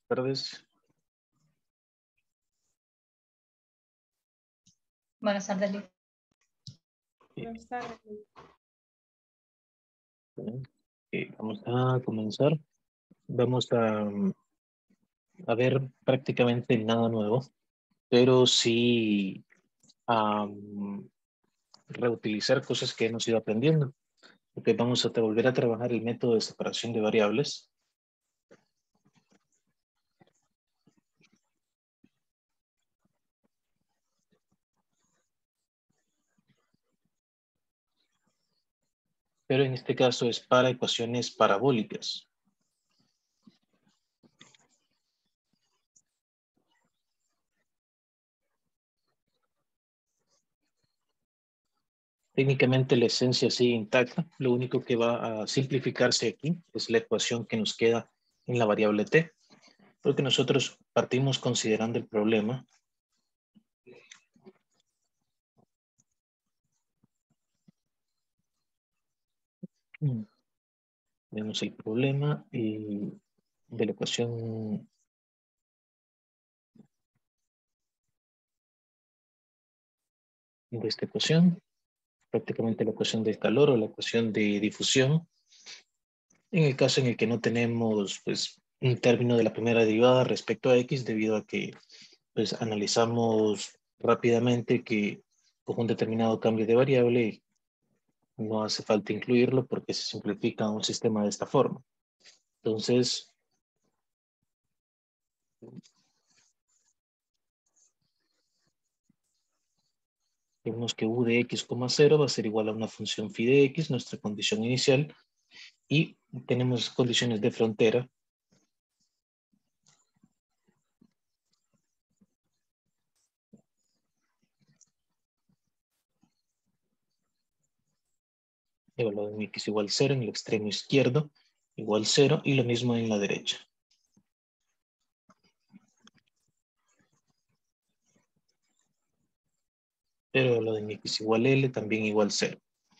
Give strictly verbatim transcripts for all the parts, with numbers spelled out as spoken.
tardes. Buenas tardes, Liz. Buenas tardes. Okay, vamos a comenzar. Vamos a, a ver prácticamente nada nuevo, pero sí a um, reutilizar cosas que hemos ido aprendiendo. Okay, vamos a volver a trabajar el método de separación de variables. Pero en este caso es para ecuaciones parabólicas. Técnicamente la esencia sigue intacta. Lo único que va a simplificarse aquí es la ecuación que nos queda en la variable t. Porque nosotros partimos considerando el problema. Vemos el problema y de la ecuación de esta ecuación, prácticamente la ecuación del calor o la ecuación de difusión. En el caso en el que no tenemos pues, un término de la primera derivada respecto a x, debido a que pues, analizamos rápidamente que con un determinado cambio de variable no hace falta incluirlo porque se simplifica un sistema de esta forma. Entonces, vemos que u de x, cero va a ser igual a una función phi de x, nuestra condición inicial, y tenemos condiciones de frontera. El valor de x igual cero en el extremo izquierdo, igual cero, y lo mismo en la derecha. Pero lo de x igual L también igual cero.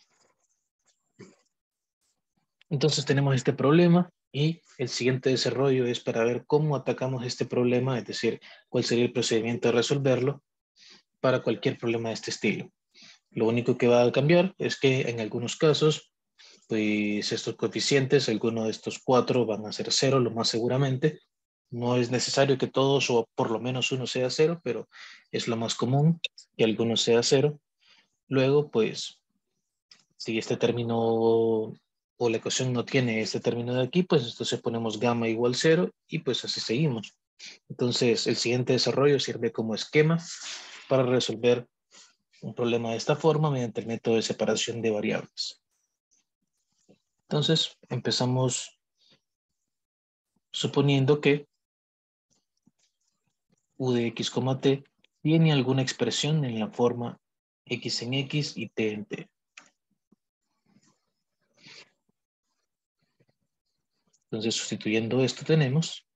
Entonces tenemos este problema y el siguiente desarrollo es para ver cómo atacamos este problema, es decir, cuál sería el procedimiento de resolverlo para cualquier problema de este estilo. Lo único que va a cambiar es que en algunos casos, pues estos coeficientes, alguno de estos cuatro van a ser cero, lo más seguramente. No es necesario que todos o por lo menos uno sea cero, pero es lo más común que alguno sea cero. Luego, pues, si este término o la ecuación no tiene este término de aquí, pues entonces ponemos gamma igual cero y pues así seguimos. Entonces, el siguiente desarrollo sirve como esquema para resolver un problema de esta forma mediante el método de separación de variables. Entonces, empezamos suponiendo que u de x, t tiene alguna expresión en la forma x en x y t en t. Entonces, sustituyendo esto tenemos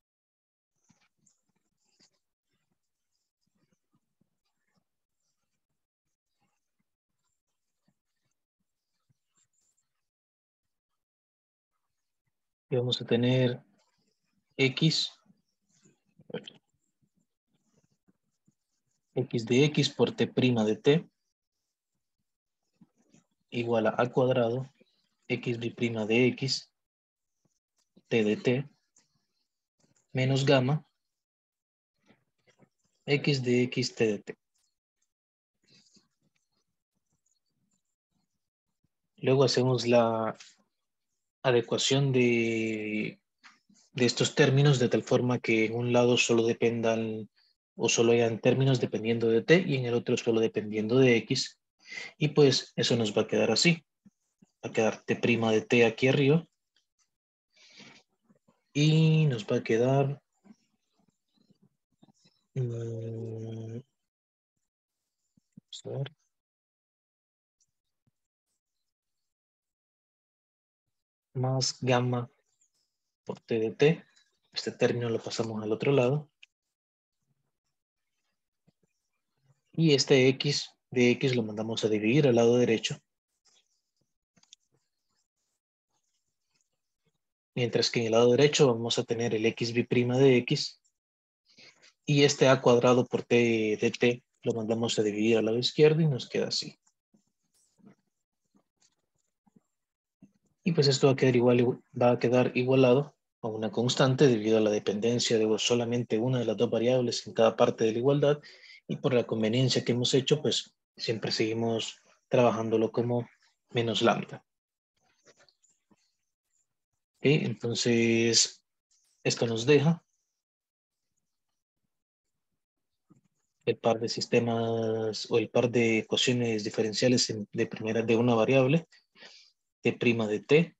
que vamos a tener x, x de x por t' de t igual a a cuadrado x b' de x t de t menos gamma x de x t de t. Luego hacemos la adecuación de, de estos términos de tal forma que en un lado solo dependan o solo hayan términos dependiendo de t y en el otro solo dependiendo de x. Y pues eso nos va a quedar así. Va a quedar t' de t aquí arriba. Y nos va a quedar... Mmm, vamos a ver. Más gamma por t de t. Este término lo pasamos al otro lado. Y este x de x lo mandamos a dividir al lado derecho. Mientras que en el lado derecho vamos a tener el x b' de x Y este a cuadrado por t de t lo mandamos a dividir al lado izquierdo y nos queda así. Y pues esto va a quedar, igual, va a quedar igualado a una constante debido a la dependencia de solamente una de las dos variables en cada parte de la igualdad. Y por la conveniencia que hemos hecho, pues siempre seguimos trabajándolo como menos lambda. ¿Ok? Entonces, esto nos deja el par de sistemas o el par de ecuaciones diferenciales de primera de una variable, t' de t,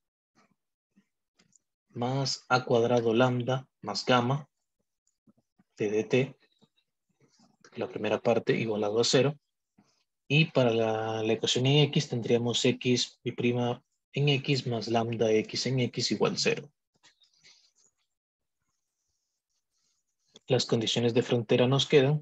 más a cuadrado lambda más gamma, t de t, la primera parte igualado a cero. Y para la, la ecuación en x tendríamos x y prima en x más lambda x en x igual cero. Las condiciones de frontera nos quedan.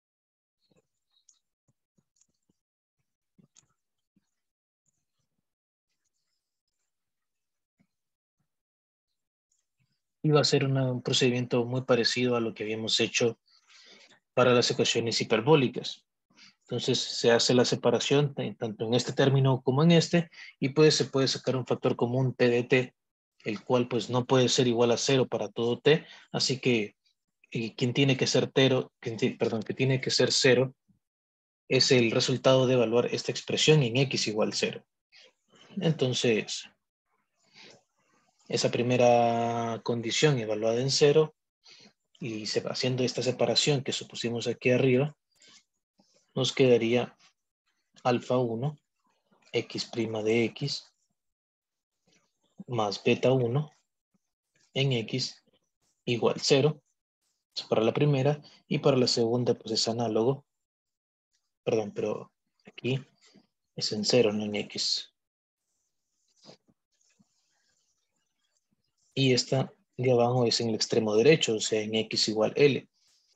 Y va a ser una, un procedimiento muy parecido a lo que habíamos hecho para las ecuaciones hiperbólicas. Entonces se hace la separación tanto en este término como en este, y pues se puede sacar un factor común t de t, el cual pues no puede ser igual a cero para todo t, así que y quien tiene que ser cero, perdón, que tiene que ser cero es el resultado de evaluar esta expresión en x igual cero. Entonces, esa primera condición evaluada en cero y haciendo esta separación que supusimos aquí arriba, nos quedaría alfa uno, x' de x, más beta uno en x igual cero. Eso para la primera, y para la segunda pues es análogo. Perdón, pero aquí es en cero, no en x. Y esta de abajo es en el extremo derecho, o sea, en x igual L.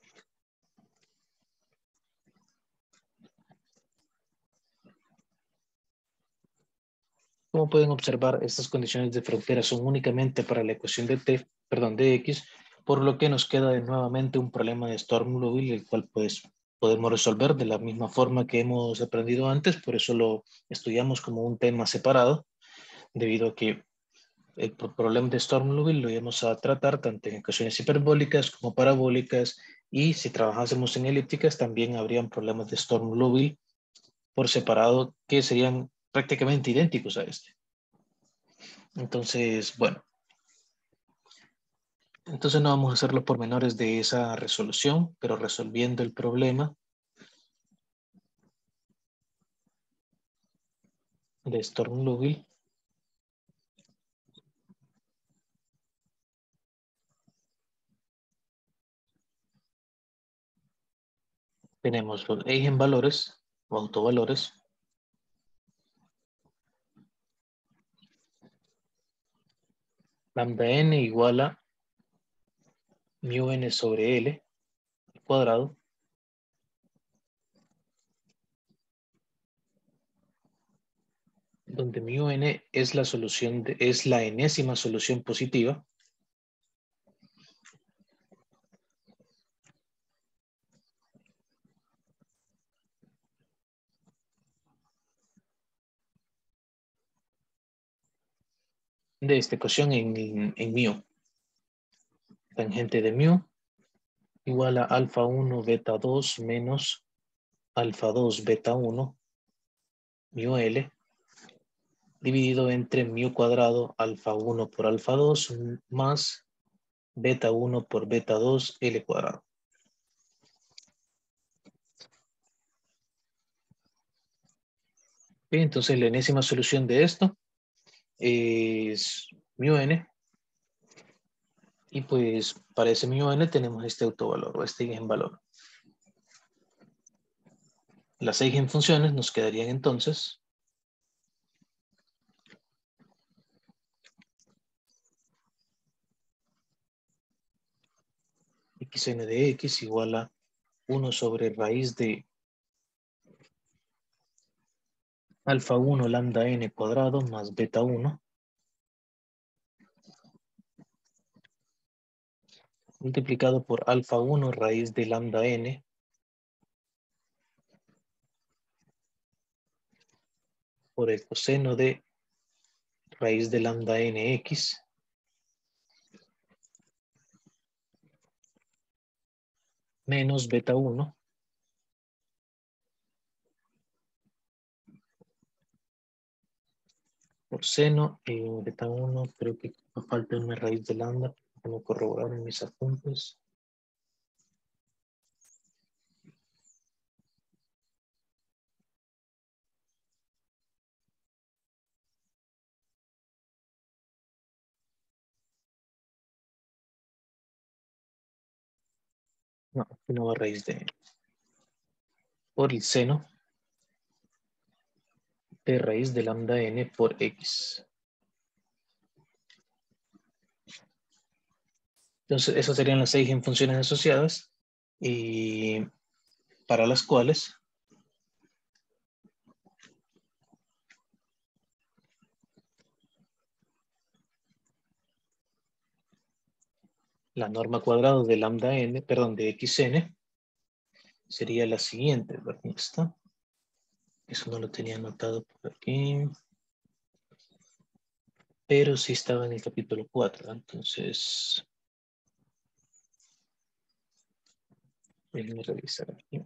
Como pueden observar, estas condiciones de frontera son únicamente para la ecuación de t, perdón, de x, por lo que nos queda de nuevamente un problema de Storm-Liouville, el cual pues podemos resolver de la misma forma que hemos aprendido antes, por eso lo estudiamos como un tema separado, debido a que el problema de Storm-Liouville lo íbamos a tratar tanto en ecuaciones hiperbólicas como parabólicas, y si trabajásemos en elípticas también habrían problemas de Storm-Liouville por separado que serían prácticamente idénticos a este. Entonces, bueno, entonces no vamos a hacer los pormenores de esa resolución, pero resolviendo el problema de Storm-Liouville, tenemos los eigenvalores o autovalores, lambda n igual a mu n sobre L al cuadrado, donde mu n es la solución, de, es la enésima solución positiva. De esta ecuación en, en mu. Tangente de mu igual a alfa uno beta dos menos alfa dos beta uno mu L dividido entre mu cuadrado alfa uno por alfa dos más beta uno por beta dos L cuadrado. Bien, entonces la enésima solución de esto es mu n, y pues para ese mu n tenemos este autovalor o este eigenvalor. Las eigenfunciones nos quedarían entonces xn de x igual a uno sobre raíz de alfa uno lambda n cuadrado más beta uno multiplicado por alfa uno raíz de lambda n por el coseno de raíz de lambda nx menos beta uno por seno, eh, beta uno, creo que me falta una raíz de lambda, déjame corroborar en mis apuntes. No, aquí no va raíz de por el seno de raíz de lambda n por x. Entonces, esas serían las seis funciones asociadas y para las cuales la norma cuadrada de lambda n, perdón, de xn sería la siguiente. ¿Dónde está? Eso no lo tenía anotado por aquí. Pero sí estaba en el capítulo cuatro. Entonces, déjenme revisar aquí.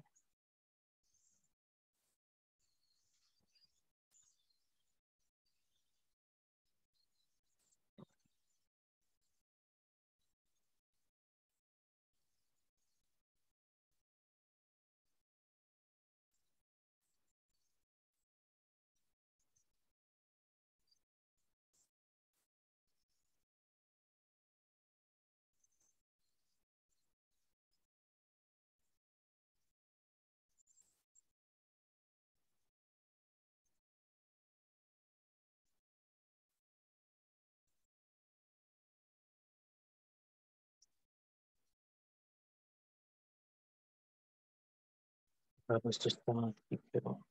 Ah, esto está aquí, pero...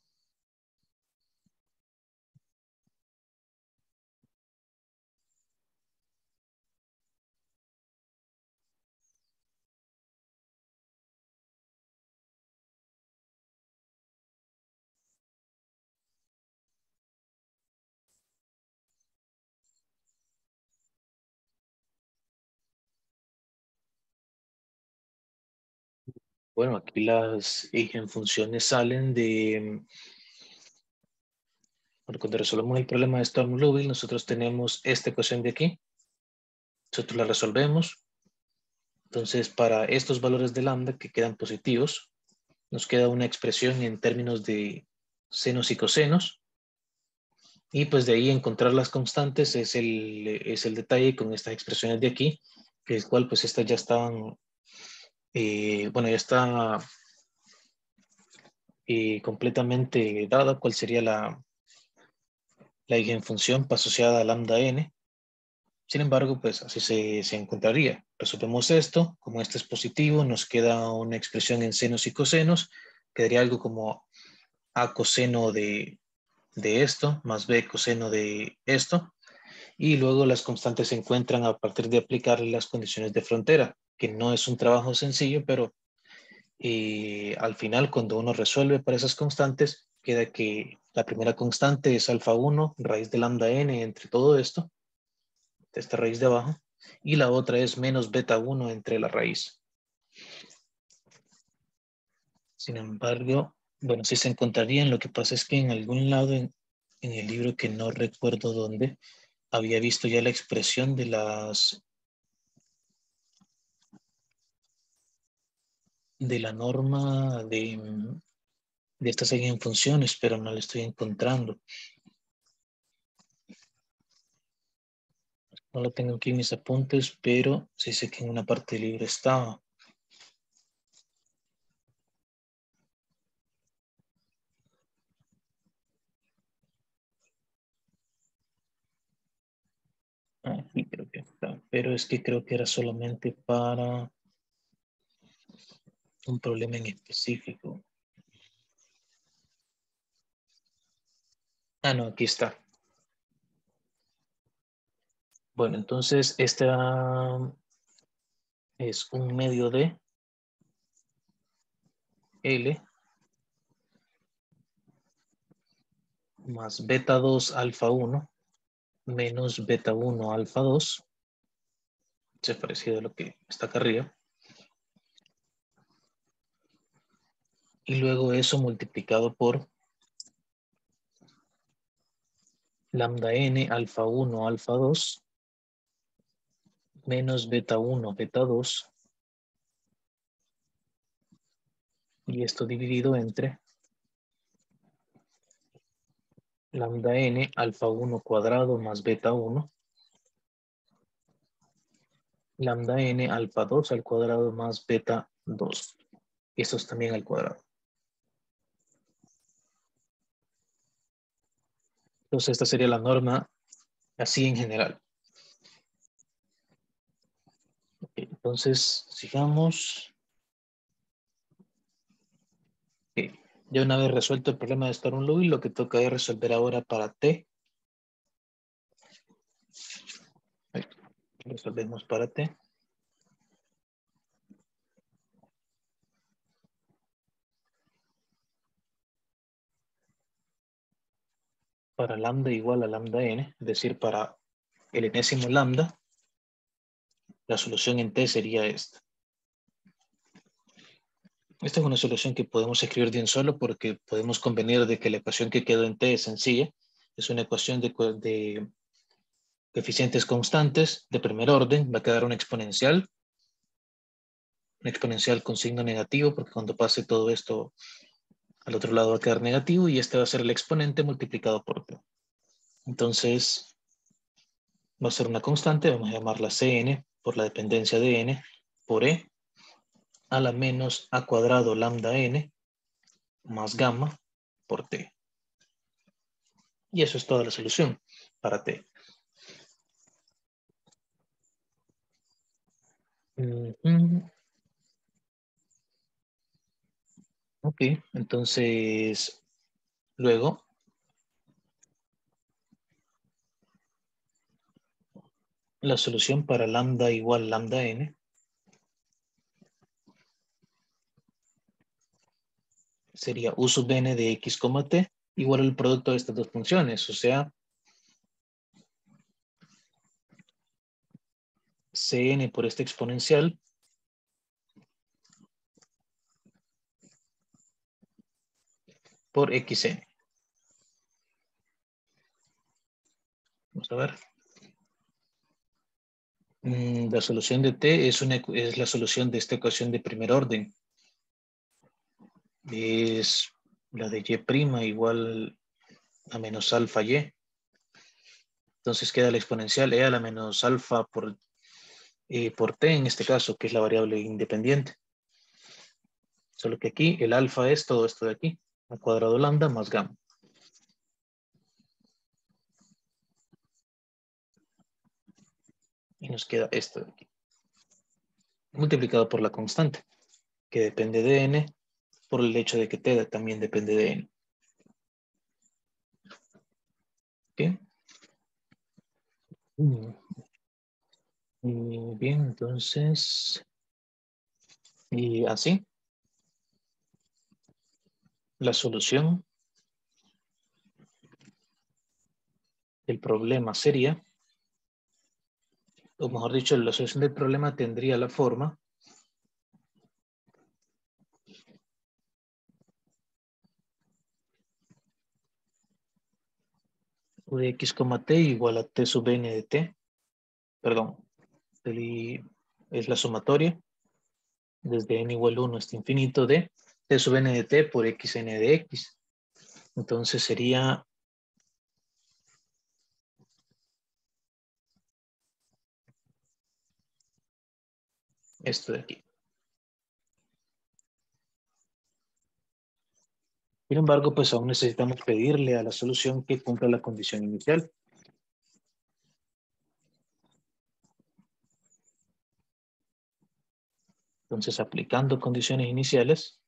Bueno, aquí las eigenfunciones salen de... Bueno, cuando resolvemos el problema de Sturm-Liouville, nosotros tenemos esta ecuación de aquí. Nosotros la resolvemos. Entonces, para estos valores de lambda que quedan positivos, nos queda una expresión en términos de senos y cosenos. Y pues de ahí encontrar las constantes es el, es el detalle con estas expresiones de aquí, que el cual pues estas ya estaban, eh, bueno, ya está eh, completamente dada cuál sería la, la eigenfunción asociada a lambda n. Sin embargo, pues así se, se encontraría. Resolvemos esto, como este es positivo, nos queda una expresión en senos y cosenos, quedaría algo como a coseno de, de esto, más b coseno de esto, y luego las constantes se encuentran a partir de aplicar las condiciones de frontera, que no es un trabajo sencillo, pero eh, al final cuando uno resuelve para esas constantes, queda que la primera constante es alfa uno, raíz de lambda n entre todo esto, de esta raíz de abajo, y la otra es menos beta uno entre la raíz. Sin embargo, bueno, sí se encontrarían, lo que pasa es que en algún lado en, en el libro que no recuerdo dónde, había visto ya la expresión de las de la norma de, de estas eigenfunciones, pero no la estoy encontrando. No lo tengo aquí en mis apuntes, pero sí sé que en una parte del libro estaba. Aquí creo que está, pero es que creo que era solamente para un problema en específico. Ah, no, aquí está. Bueno, entonces esta, es un medio de L más beta dos alfa uno menos beta uno alfa dos. Es parecido a lo que está acá arriba. Y luego eso multiplicado por lambda n alfa uno alfa dos menos beta uno beta dos. Y esto dividido entre lambda n alfa uno cuadrado más beta uno. Lambda n alfa dos al cuadrado más beta dos. Y estos también al cuadrado. Entonces esta sería la norma así en general. Okay, entonces, sigamos. Okay. Ya una vez resuelto el problema de Sturm Lubbock, lo que toca es resolver ahora para T. Ahí, resolvemos para T. Para lambda igual a lambda n, es decir, para el enésimo lambda, la solución en T sería esta. Esta es una solución que podemos escribir de un solo porque podemos convenir de que la ecuación que quedó en T es sencilla. Es una ecuación de, de coeficientes constantes de primer orden. Va a quedar una exponencial. Una exponencial con signo negativo porque cuando pase todo esto al otro lado va a quedar negativo y este va a ser el exponente multiplicado por T. Entonces va a ser una constante. Vamos a llamarla Cn por la dependencia de n por E a la menos a cuadrado lambda n más gamma por T. Y eso es toda la solución para T. Mm-hmm. Ok, entonces luego la solución para lambda igual lambda n sería u sub n de x, t igual al producto de estas dos funciones, o sea, Cn por este exponencial por xn. Vamos a ver. Mm, la solución de t es, una, es la solución de esta ecuación de primer orden. Es la de y' igual a menos alfa y. Entonces queda la exponencial e a la menos alfa por, eh, por t en este caso, que es la variable independiente. Solo que aquí el alfa es todo esto de aquí, al cuadrado lambda más gamma. Y nos queda esto de aquí. Multiplicado por la constante, que depende de n, por el hecho de que t también depende de n. ¿Ok? Y bien, entonces, y así, la solución del problema sería, o mejor dicho, la solución del problema tendría la forma de x, t igual a t sub n de t, perdón, es la sumatoria desde n igual a uno hasta infinito de t sub n de t por xn de x. Entonces sería esto de aquí. Sin embargo, pues aún necesitamos pedirle a la solución que cumpla la condición inicial. Entonces, aplicando condiciones iniciales,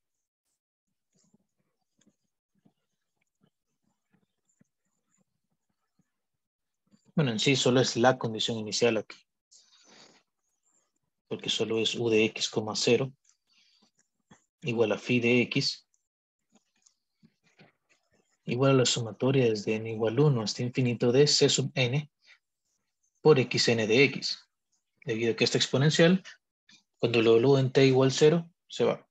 bueno, en sí solo es la condición inicial aquí. porque solo es u de x, cero, igual a phi de x, igual a la sumatoria desde n igual uno hasta infinito de c sub n por xn de x, debido a que esta exponencial, cuando lo evalúo en t igual cero, se va.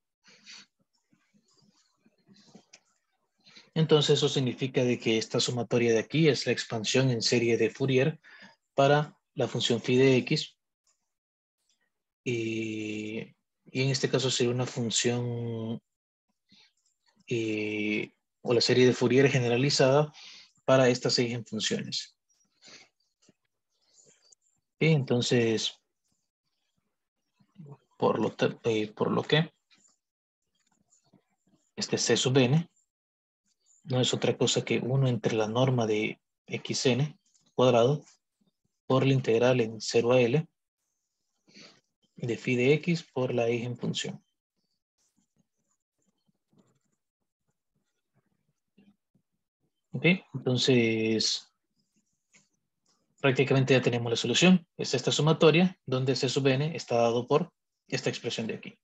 Entonces eso significa de que esta sumatoria de aquí es la expansión en serie de Fourier para la función phi de x, y, y en este caso sería una función y, o la serie de Fourier generalizada para estas seis en funciones. Y entonces, por lo, eh, por lo que este c sub n no es otra cosa que uno entre la norma de xn cuadrado por la integral en cero a L de phi de x por la en función. Ok, entonces prácticamente ya tenemos la solución. Es esta sumatoria donde c sub n está dado por esta expresión de aquí.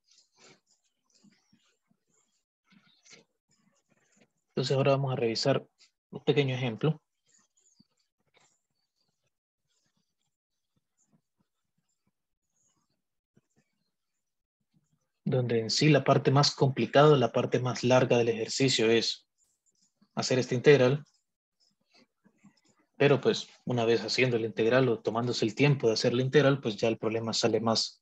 Entonces ahora vamos a revisar un pequeño ejemplo. Donde en sí la parte más complicada, la parte más larga del ejercicio es hacer esta integral. Pero pues una vez haciendo la integral o tomándose el tiempo de hacer la integral, pues ya el problema sale más.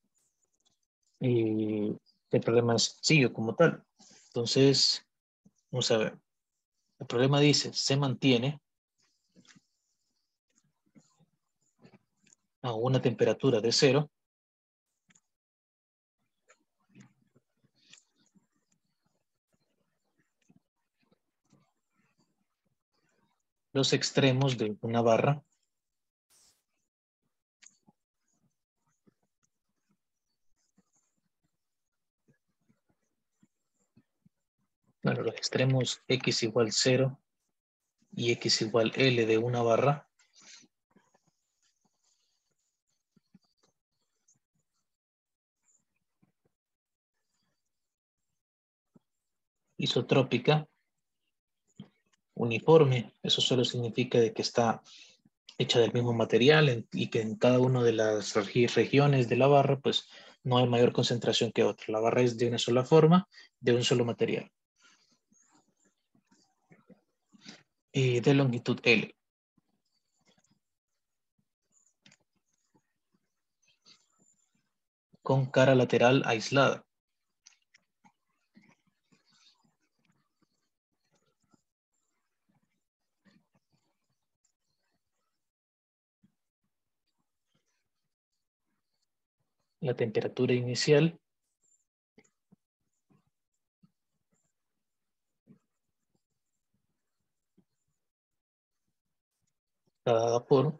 Y el problema es sencillo como tal. Entonces, vamos a ver. El problema dice, se mantiene a una temperatura de cero los extremos de una barra bueno, los extremos x igual cero y x igual L de una barra isotrópica uniforme. Eso solo significa de que está hecha del mismo material en, y que en cada una de las regi regiones de la barra pues no hay mayor concentración que otra. La barra es de una sola forma, de un solo material. Y de longitud L. Con cara lateral aislada. La temperatura inicial está dada por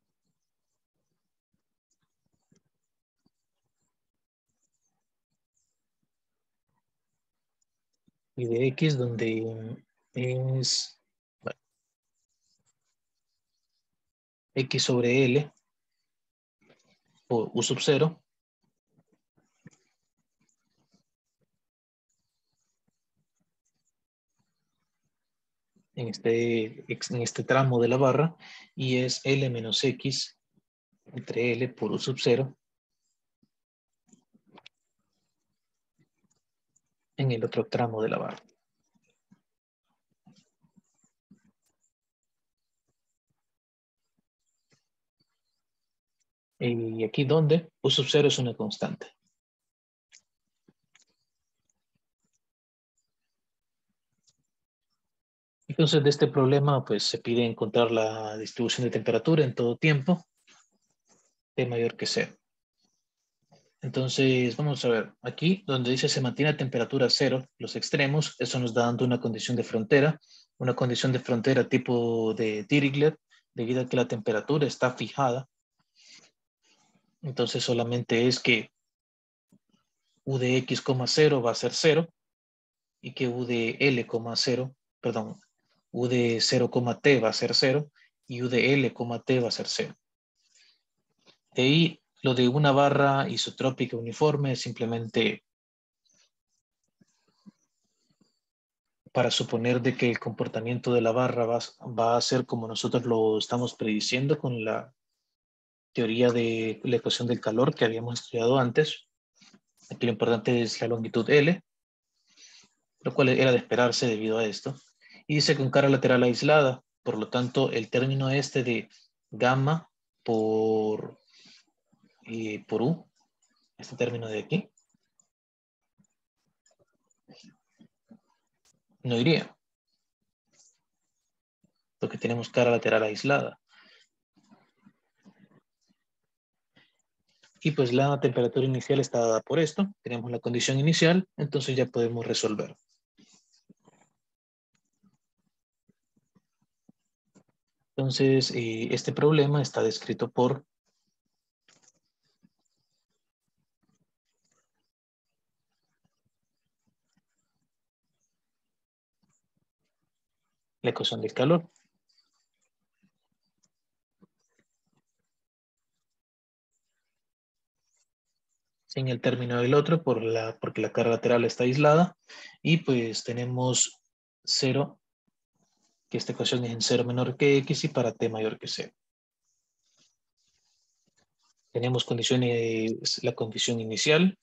y de X, donde es bueno, X sobre L por U sub cero en este, en este tramo de la barra, y es L menos X entre L por U sub cero en el otro tramo de la barra. Y aquí donde U sub cero es una constante. Entonces de este problema pues se pide encontrar la distribución de temperatura en todo tiempo T mayor que cero. Entonces vamos a ver, aquí donde dice se mantiene a temperatura cero, los extremos, eso nos da dando una condición de frontera, una condición de frontera tipo de Dirichlet, debido a que la temperatura está fijada. Entonces solamente es que U de X, cero va a ser cero y que U de L, cero, perdón, U de cero, T va a ser cero y U de L, T va a ser cero. De ahí Lo de una barra isotrópica uniforme es simplemente para suponer de que el comportamiento de la barra va, va a ser como nosotros lo estamos prediciendo con la teoría de la ecuación del calor que habíamos estudiado antes. Aquí lo importante es la longitud L, lo cual era de esperarse debido a esto. Y dice con cara lateral aislada, por lo tanto el término este de gamma por, eh, por U, este término de aquí, no iría, porque tenemos cara lateral aislada. Y pues la temperatura inicial está dada por esto, tenemos la condición inicial, entonces ya podemos resolver. Entonces, eh, este problema está descrito por la ecuación del calor. Sin el término del otro por la, porque la carga lateral está aislada. Y pues tenemos cero, que esta ecuación es en cero menor que x y para t mayor que cero. Tenemos condiciones, la condición inicial.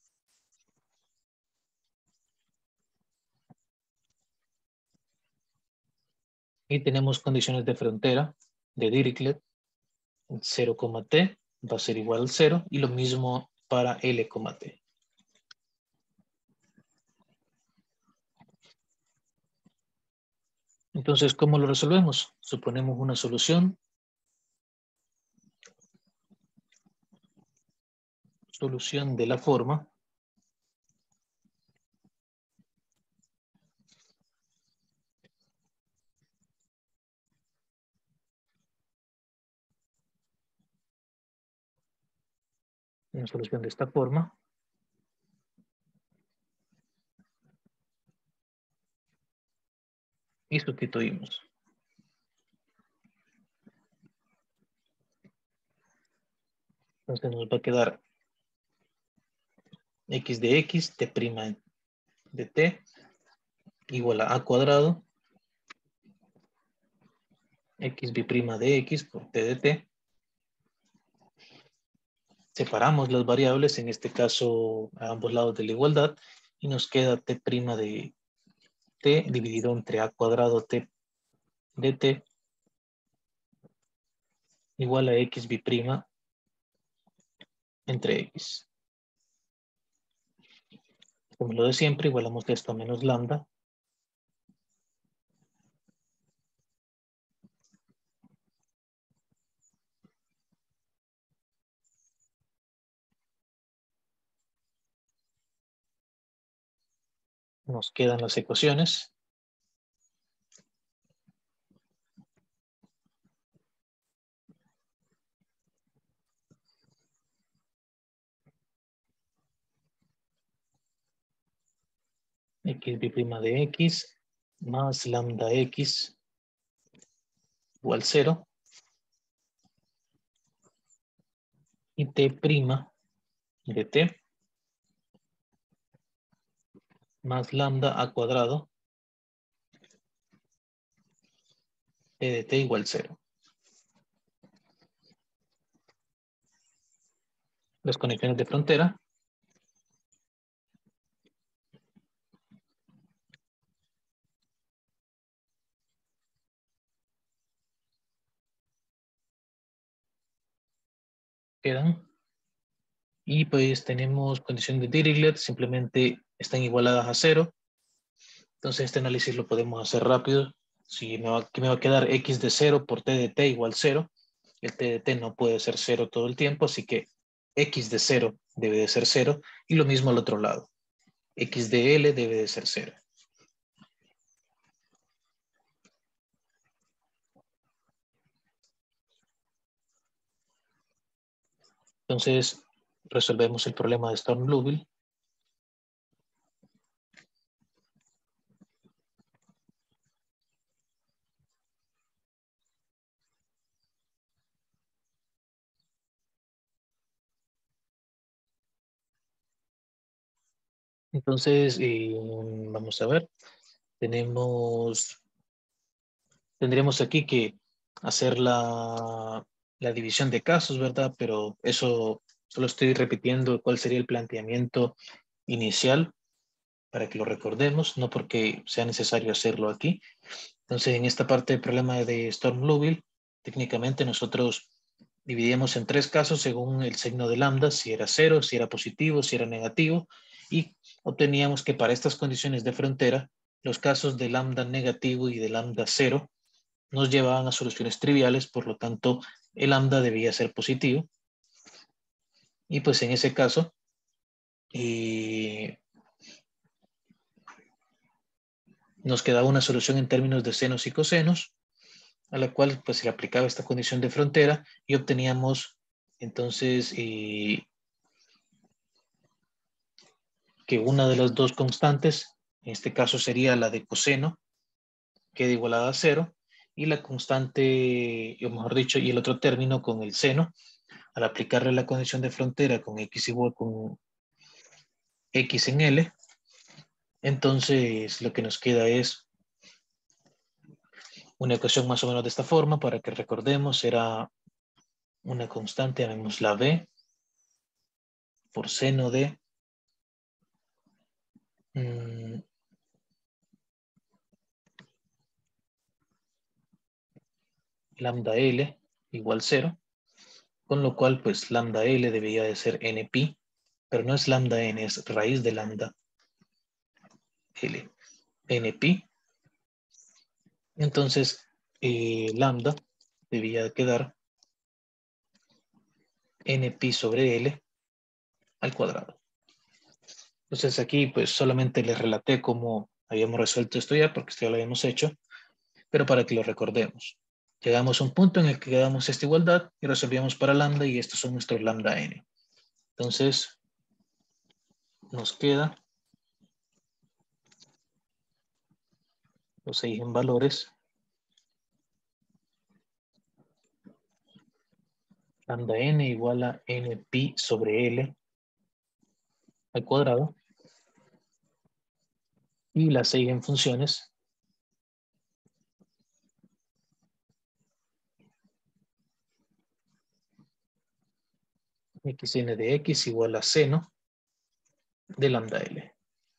Y tenemos condiciones de frontera de Dirichlet. cero, t va a ser igual al cero. Y lo mismo para L, t. Entonces, ¿cómo lo resolvemos? Suponemos una solución. Solución de la forma. Una solución de esta forma. Y sustituimos. Entonces nos va a quedar x de x, t' de t, igual a a cuadrado, x b' de x por t de t. Separamos las variables, en este caso a ambos lados de la igualdad, y nos queda t' de t dividido entre a cuadrado t de t igual a x b' entre x. Como lo de siempre, igualamos esto a menos lambda. Nos quedan las ecuaciones. X b' de x más lambda x igual cero. Y t' de t más lambda a cuadrado t de t igual cero. Las conexiones de frontera. Quedan. Y pues tenemos condición de Dirichlet, simplemente están igualadas a cero. Entonces este análisis lo podemos hacer rápido. Si me va, que me va a quedar x de cero por t de t igual cero. El t de t no puede ser cero todo el tiempo, así que x de cero debe de ser cero. Y lo mismo al otro lado. X de L debe de ser cero. Entonces resolvemos el problema de Storm-Liouville. Entonces, eh, vamos a ver. Tenemos, tendríamos aquí que hacer la, la división de casos, ¿verdad? Pero eso solo estoy repitiendo cuál sería el planteamiento inicial para que lo recordemos, no porque sea necesario hacerlo aquí. Entonces, en esta parte del problema de Storm-Liouville, técnicamente nosotros dividíamos en tres casos según el signo de lambda, si era cero, si era positivo, si era negativo, y obteníamos que para estas condiciones de frontera, los casos de lambda negativo y de lambda cero nos llevaban a soluciones triviales, por lo tanto, el lambda debía ser positivo. Y pues en ese caso, eh, nos quedaba una solución en términos de senos y cosenos, a la cual pues se le aplicaba esta condición de frontera y obteníamos entonces eh, que una de las dos constantes, en este caso sería la de coseno, queda igualada a cero, y la constante, o mejor dicho, y el otro término con el seno, al aplicarle la condición de frontera con x igual con x en L, entonces lo que nos queda es una ecuación más o menos de esta forma, para que recordemos, era una constante, llamémosla b, por seno de mmm, lambda L igual cero, con lo cual pues lambda L debería de ser npi, pero no es lambda n, es raíz de lambda L, npi. Entonces eh, lambda debía quedar npi sobre L al cuadrado. Entonces aquí pues solamente les relaté cómo habíamos resuelto esto ya, porque esto ya lo habíamos hecho, pero para que lo recordemos. Llegamos a un punto en el que damos esta igualdad y resolvíamos para lambda, y estos son nuestros lambda n. Entonces nos queda los eigenvalores lambda n igual a npi sobre L al cuadrado, y las eigenfunciones xn de x igual a seno de lambda L.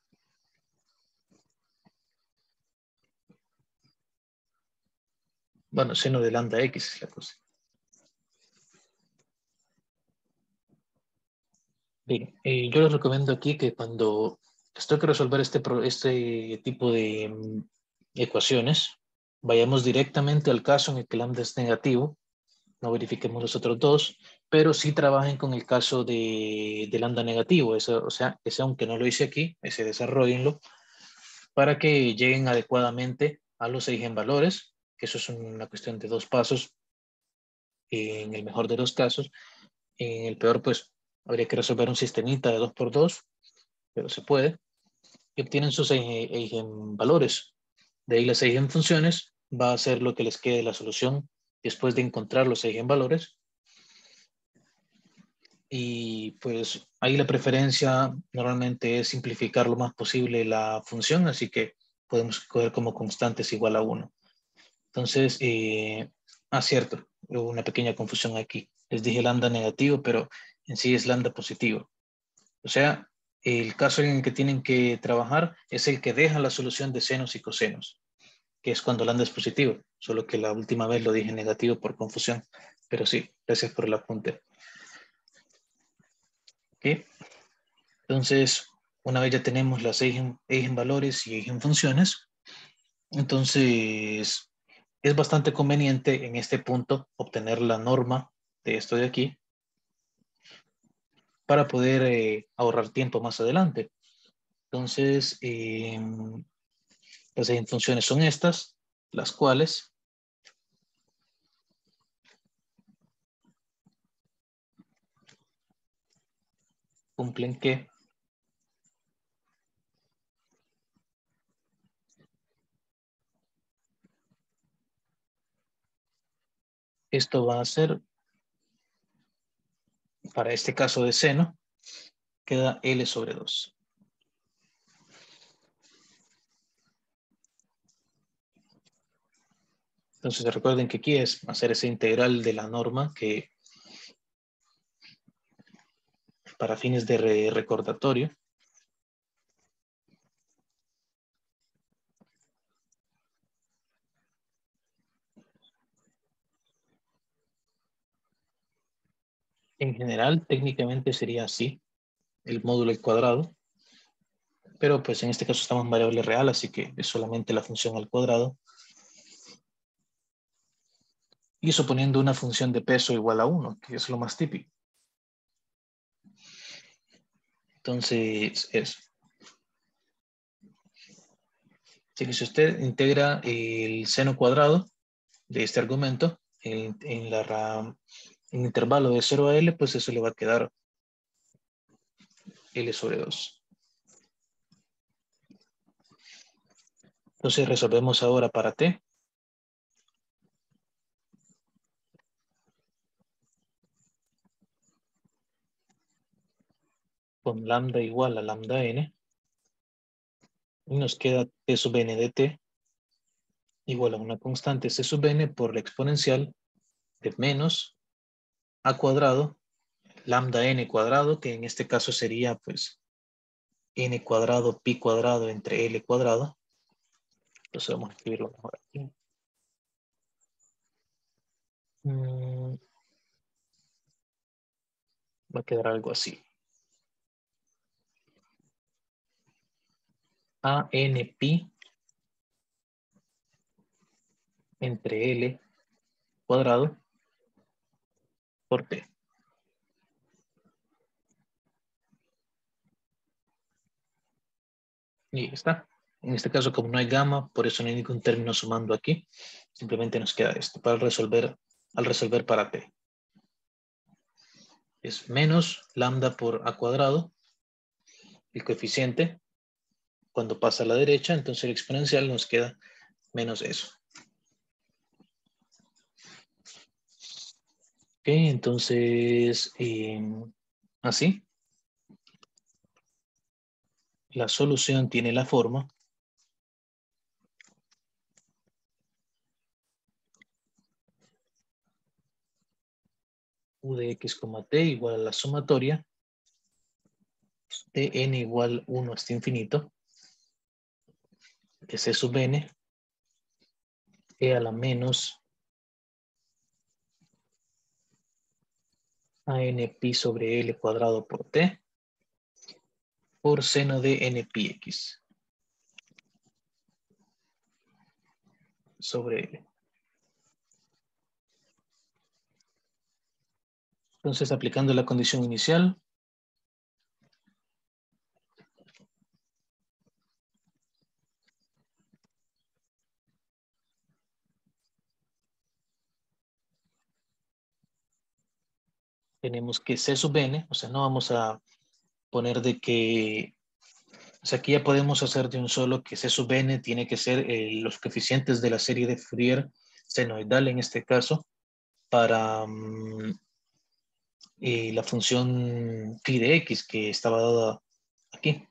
Bueno, seno de lambda x es la cosa. Bien, eh, yo les recomiendo aquí que cuando les toque resolver este, pro- este tipo de mm, ecuaciones, vayamos directamente al caso en el que lambda es negativo, no verifiquemos los otros dos, pero sí trabajen con el caso de, de lambda negativo, eso, o sea, ese aunque no lo hice aquí, ese desarrollenlo, para que lleguen adecuadamente a los eigenvalores, que eso es una cuestión de dos pasos, en el mejor de los casos. En el peor, pues, habría que resolver un sistemita de dos por dos, pero se puede. Y obtienen sus eigenvalores. De ahí las eigenfunciones va a ser lo que les quede la solución después de encontrar los eigenvalores. Y pues ahí la preferencia normalmente es simplificar lo más posible la función, así que podemos coger como constantes igual a uno. Entonces, eh, ah, cierto, hubo una pequeña confusión aquí. Les dije lambda negativo, pero en sí es lambda positivo. O sea, el caso en el que tienen que trabajar es el que deja la solución de senos y cosenos, que es cuando lambda es positivo, solo que la última vez lo dije negativo por confusión. Pero sí, gracias por el apunte. ¿Okay? Entonces, una vez ya tenemos las eigen, eigenvalores y eigenfunciones, entonces es bastante conveniente en este punto obtener la norma de esto de aquí para poder eh, ahorrar tiempo más adelante. Entonces, eh, las eigenfunciones son estas, las cuales cumplen que esto va a ser, para este caso de seno, queda L sobre dos. Entonces recuerden que aquí es hacer esa integral de la norma que para fines de re recordatorio. En general, técnicamente sería así, el módulo al cuadrado. Pero pues en este caso estamos en variable real, así que es solamente la función al cuadrado. Y suponiendo una función de peso igual a uno, que es lo más típico. Entonces, eso. Así que si usted integra el seno cuadrado de este argumento en, en la RAM, en intervalo de cero a L, pues eso le va a quedar L sobre dos. Entonces resolvemos ahora para T. Con lambda igual a lambda n. Y nos queda T sub n de T igual a una constante C sub n por la exponencial de menos a cuadrado lambda n cuadrado, que en este caso sería pues n cuadrado pi cuadrado entre L cuadrado. Entonces vamos a escribirlo mejor aquí. Mm, va a quedar algo así. A n pi entre L cuadrado por T. Y está. En este caso, como no hay gamma, por eso no hay ningún término sumando aquí. Simplemente nos queda esto para resolver, al resolver para T. Es menos lambda por a cuadrado, el coeficiente, cuando pasa a la derecha, entonces el exponencial nos queda menos eso. Ok, entonces, eh, así. La solución tiene la forma u de x, t igual a la sumatoria de n igual uno hasta infinito de c sub n e a la menos a n pi sobre l cuadrado por t por seno de n pi x sobre L. Entonces, aplicando la condición inicial, tenemos que C sub n, o sea, no vamos a poner de que, o sea, aquí ya podemos hacer de un solo que C sub n tiene que ser eh, los coeficientes de la serie de Fourier senoidal en este caso, para um, eh, la función phi de x que estaba dada aquí.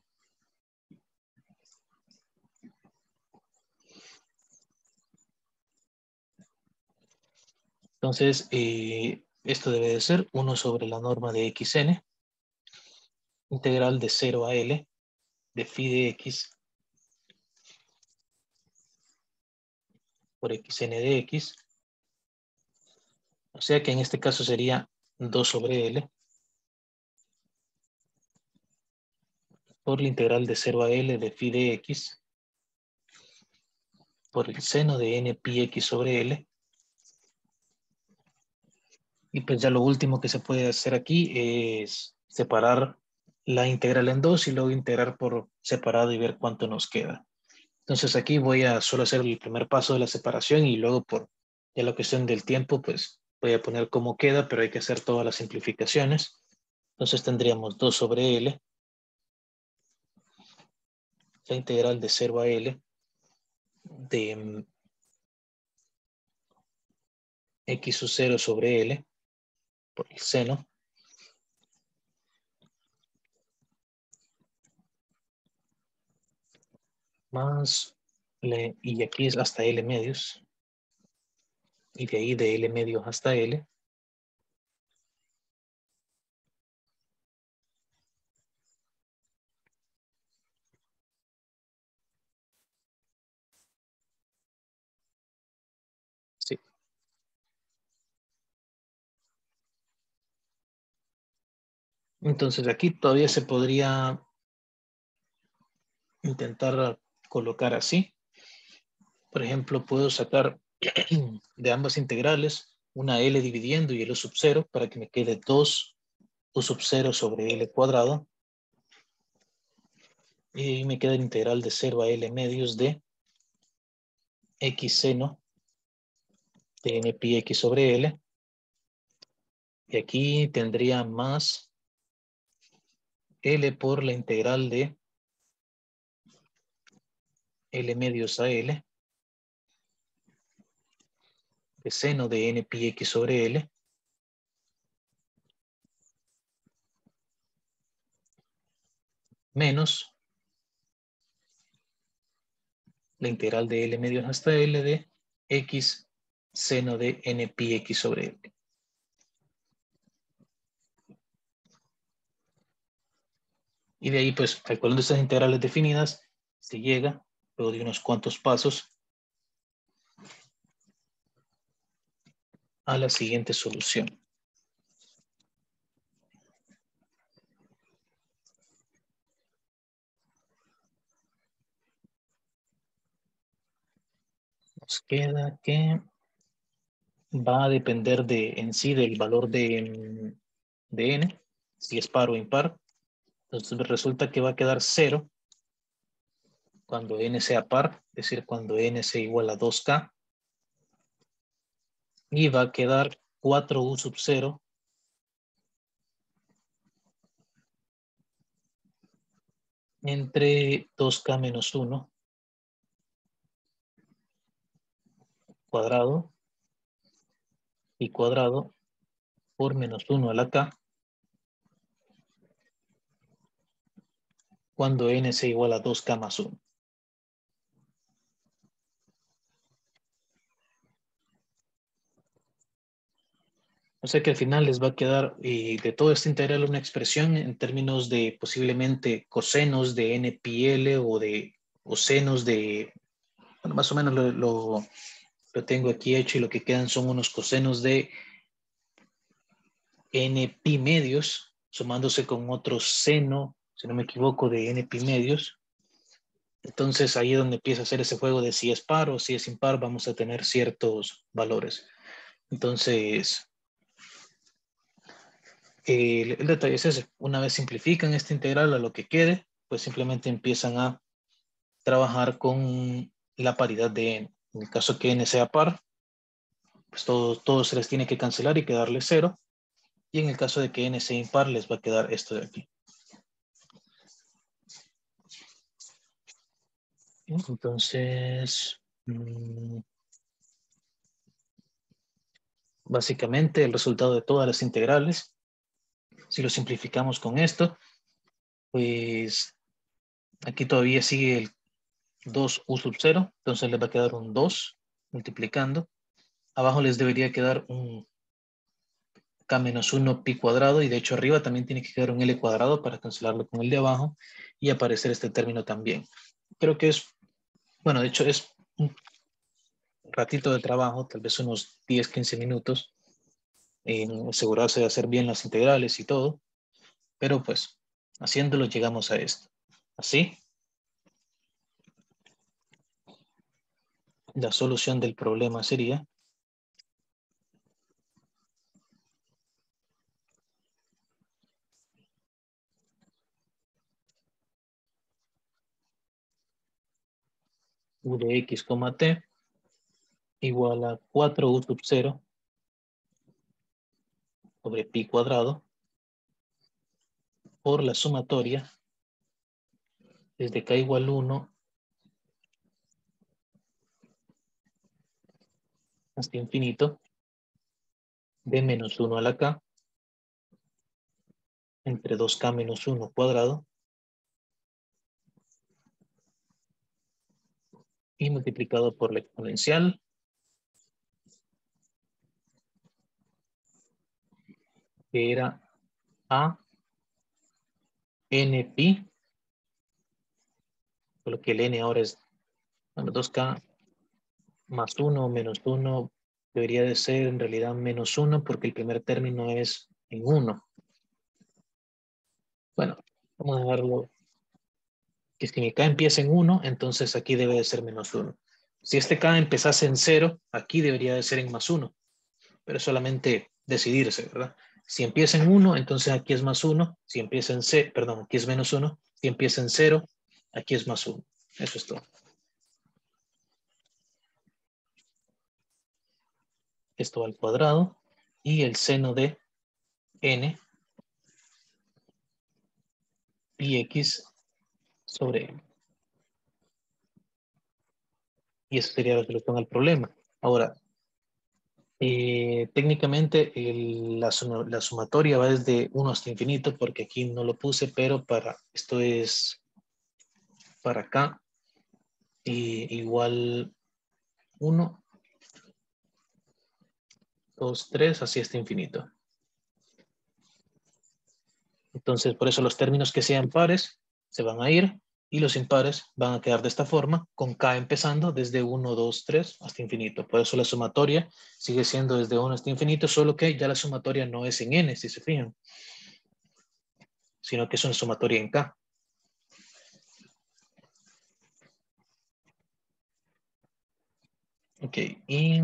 Entonces, eh, esto debe de ser uno sobre la norma de xn, integral de cero a L, de phi de x por xn de x. O sea que en este caso sería dos sobre L por la integral de cero a L de phi de x por el seno de n pi x sobre L. Y pues ya lo último que se puede hacer aquí es separar la integral en dos y luego integrar por separado y ver cuánto nos queda. Entonces aquí voy a solo hacer el primer paso de la separación y luego por ya la cuestión del tiempo pues voy a poner cómo queda, pero hay que hacer todas las simplificaciones. Entonces tendríamos dos sobre L, la integral de cero a L de x sub cero sobre L por el seno más, le, y aquí es hasta L medios, y de ahí de L medios hasta L. Sí. Entonces aquí todavía se podría intentar colocar así. Por ejemplo, puedo sacar de ambas integrales una L dividiendo y L sub cero para que me quede dos U sub cero sobre L cuadrado. Y me queda el integral de cero a L medios de X seno de N pi X sobre L. Y aquí tendría más L por la integral de L medios a L de seno de N pi X sobre L menos la integral de L medios hasta L de X seno de N pi X sobre L. Y de ahí, pues, calculando estas integrales definidas, se llega, luego de unos cuantos pasos, a la siguiente solución. Nos queda que va a depender de, en sí del valor de, de n, si es par o impar. Entonces resulta que va a quedar cero cuando n sea par, es decir, cuando n sea igual a dos k. Y va a quedar cuatro u sub cero entre dos k menos uno cuadrado y cuadrado por menos uno a la k cuando n sea igual a dos k más uno. O sea que al final les va a quedar eh, de todo este integral una expresión en términos de posiblemente cosenos de n pi l o de o senos de, bueno, más o menos lo, lo, lo tengo aquí hecho y lo que quedan son unos cosenos de n pi medios sumándose con otro seno, si no me equivoco, de n pi medios. Entonces ahí es donde empieza a hacer ese juego de si es par o si es impar, vamos a tener ciertos valores. Entonces, el, el detalle es ese. Una vez simplifican esta integral a lo que quede, pues simplemente empiezan a trabajar con la paridad de n. En el caso que n sea par, pues todo, todo se les tiene que cancelar y quedarle cero. Y en el caso de que n sea impar, les va a quedar esto de aquí. Entonces, mmm, básicamente el resultado de todas las integrales, si lo simplificamos con esto, pues aquí todavía sigue el dos u sub cero, entonces les va a quedar un dos multiplicando. Abajo les debería quedar un k menos uno pi cuadrado y de hecho arriba también tiene que quedar un l cuadrado para cancelarlo con el de abajo y aparecer este término también. Creo que es, bueno, de hecho es un ratito de trabajo, tal vez unos diez, quince minutos, en asegurarse de hacer bien las integrales y todo, pero pues haciéndolo llegamos a esto. Así, la solución del problema sería u de x, t igual a cuatro u sub cero sobre pi cuadrado por la sumatoria desde k igual uno hasta infinito de menos uno a la k entre dos k menos uno cuadrado y multiplicado por la exponencial que era A N pi, por lo que el N ahora es, bueno, dos K más uno o menos uno, debería de ser en realidad menos uno porque el primer término es en uno. Bueno, vamos a dejarlo que si mi K empieza en uno, entonces aquí debe de ser menos uno. Si este K empezase en cero, aquí debería de ser en más uno, pero solamente decidirse, ¿verdad? Si empieza en uno, entonces aquí es más uno. Si empieza en C, perdón, aquí es menos uno. Si empieza en cero, aquí es más uno. Eso es todo. Esto al cuadrado y el seno de n pi x sobre n. Y esa sería la solución al problema. Ahora, eh, técnicamente el, la, suma, la sumatoria va desde uno hasta infinito, porque aquí no lo puse, pero para esto es para acá. Y igual uno, dos, tres, así hasta infinito. Entonces, por eso los términos que sean pares se van a ir y los impares van a quedar de esta forma, con K empezando desde uno, dos, tres hasta infinito. Por eso la sumatoria sigue siendo desde uno hasta infinito, solo que ya la sumatoria no es en n, si se fijan, sino que es una sumatoria en K. Ok, y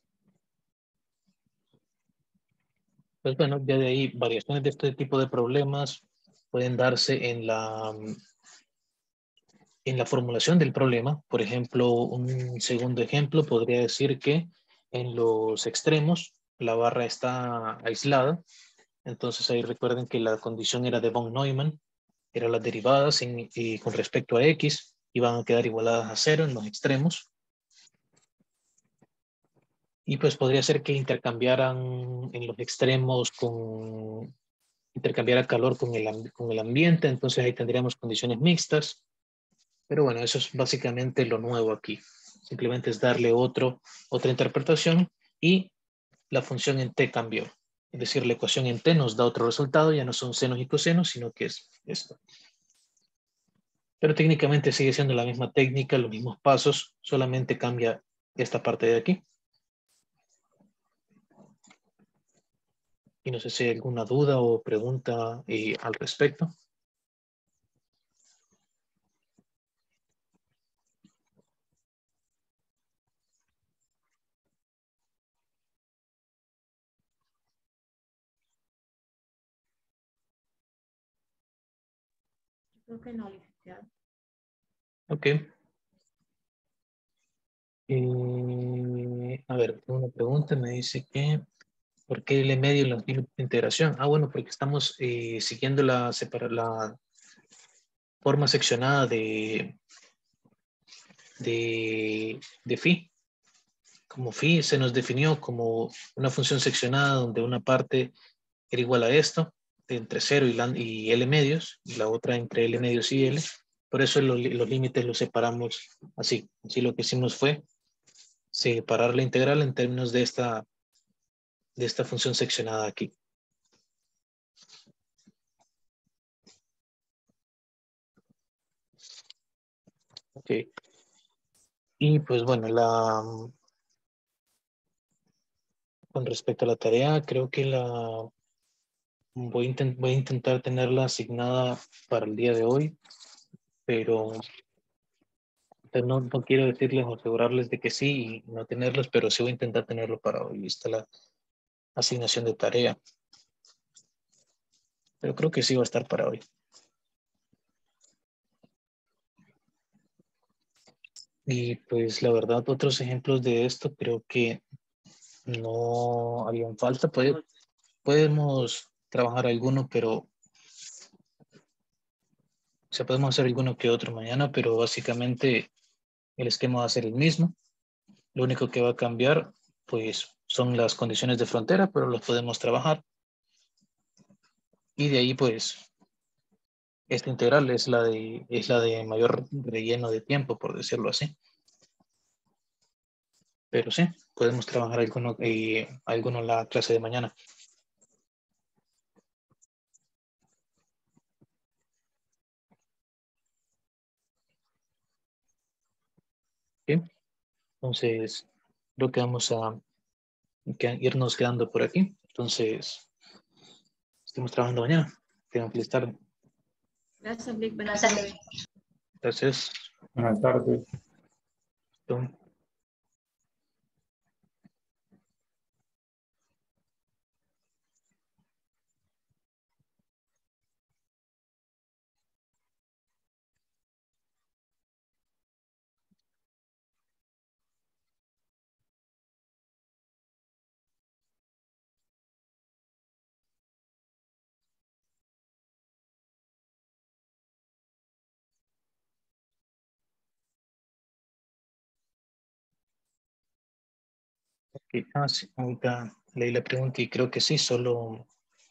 pues bueno, ya de ahí variaciones de este tipo de problemas pueden darse en la, en la formulación del problema. Por ejemplo, un segundo ejemplo podría decir que en los extremos la barra está aislada. Entonces ahí recuerden que la condición era de von Neumann, eran las derivadas en, y con respecto a x iban a quedar igualadas a cero en los extremos. Y pues podría ser que intercambiaran en los extremos con intercambiara calor con el, con el ambiente, entonces ahí tendríamos condiciones mixtas. Pero bueno, eso es básicamente lo nuevo aquí. Simplemente es darle otro, otra interpretación y la función en t cambió. Es decir, la ecuación en t nos da otro resultado, ya no son senos y cosenos, sino que es esto. Pero técnicamente sigue siendo la misma técnica, los mismos pasos, solamente cambia esta parte de aquí. Y no sé si hay alguna duda o pregunta eh, al respecto. Creo que no, licenciado. Ok. Eh, a ver, una pregunta me dice que ¿por qué L medio en los límites de integración? Ah, bueno, porque estamos eh, siguiendo la, separa, la forma seccionada de, de, de phi. Como phi se nos definió como una función seccionada donde una parte era igual a esto, de entre cero y, la, y L medios, y la otra entre L medios y L. Por eso los, los límites los separamos así. Así lo que hicimos fue separar la integral en términos de esta, de esta función seccionada aquí. Ok. Y pues bueno, la, con respecto a la tarea, creo que la voy a, intent, voy a intentar tenerla asignada para el día de hoy, pero no, no quiero decirles o asegurarles de que sí y no tenerlos, pero sí voy a intentar tenerlo para hoy, vista la asignación de tarea. Pero creo que sí va a estar para hoy. Y pues la verdad, otros ejemplos de esto creo que no harían falta. Puede, podemos trabajar alguno, pero o sea, podemos hacer alguno que otro mañana, pero básicamente el esquema va a ser el mismo. Lo único que va a cambiar, pues, son las condiciones de frontera, pero los podemos trabajar. Y de ahí, pues, esta integral es la de, es la de mayor relleno de tiempo, por decirlo así. Pero sí, podemos trabajar alguno, eh, alguno en la clase de mañana. ¿Ok? Entonces, creo que vamos a que- irnos quedando por aquí. Entonces, estamos trabajando mañana. Tengan feliz tarde. Gracias, Vic. Buenas tardes. Gracias. Buenas tardes. Tom. Ok. Ah, sí, ahorita leí la pregunta y creo que sí, solo...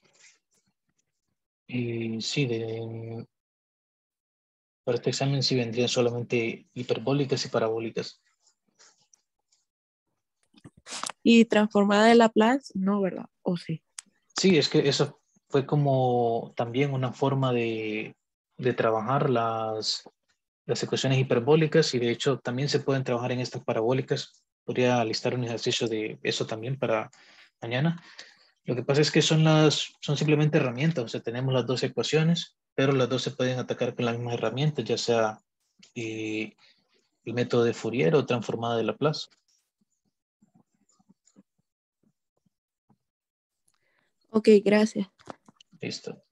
Y sí, de, para este examen sí vendrían solamente hiperbólicas y parabólicas. Y transformada de Laplace, no, ¿verdad? ¿O sí? Sí, es que eso fue como también una forma de, de trabajar las, las ecuaciones hiperbólicas y de hecho también se pueden trabajar en estas parabólicas. Podría listar un ejercicio de eso también para mañana. Lo que pasa es que son, las, son simplemente herramientas, o sea, tenemos las dos ecuaciones, pero las dos se pueden atacar con las mismas herramientas, ya sea eh, el método de Fourier o transformada de Laplace. Ok, gracias. Listo.